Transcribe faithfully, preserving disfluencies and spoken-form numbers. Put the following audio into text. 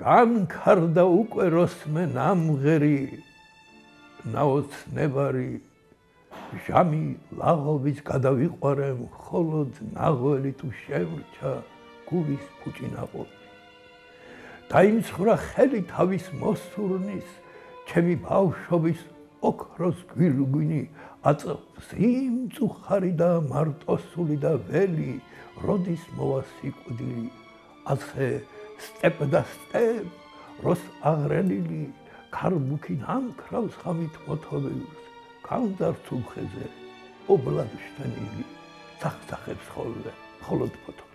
განქარდა უკვე როსმე ნამღერი ნაოცნებარი ჟამი ლაღობის გადავიყვარე მხოლოდ ნაღველი თუ შევრჩა გულის ფუჭინაყოლი დაიმცხრა ხელი თავის მოსურნის ჩემი ბავშვობის ოქროს გვირგვინი აწევს იმწუხარი და მარტოსული და ველი როდის მოვა სიკვდილი ასე სტეპ და სტეპ როს აღრენილი ქარბუქი ნამქრავს ხამით მოთოვილს განძარცულ ხეზე ობლად შთენილი სახსახებს ხოლმე მხოლოდ ფოთო